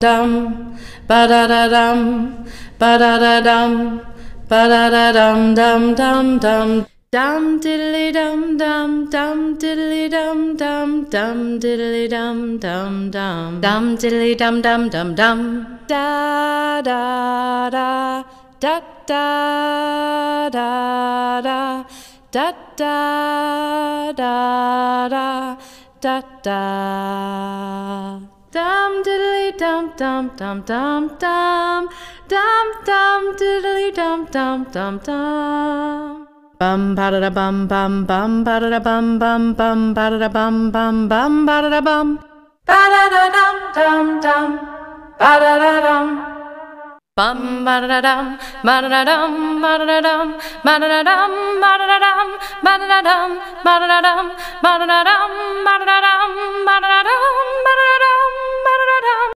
dum, ba da da dum, ba da da dum, ba da da dum dum dum dum. Dum diddly dum dum, dum diddly dum dum, dum diddly dum dum dum, dum diddly dum dum dum dum. Da da da, da da da da, da da da da, da da. Dum diddly dum dum dum dum dum, dum dum diddly dum dum dum dum. Bum ba da da bum bum bum ba da da bum bum bum ba da da bum bum bum ba da da bum, ba da da dum dum dum, ba da da dum. Bum ba da da dum, ba da da dum, ba da da dum, ba da da dum, ba da da dum, ba da da dum, ba da da dum, ba da da dum, ba da da dum, ba da da dum, ba da da dum.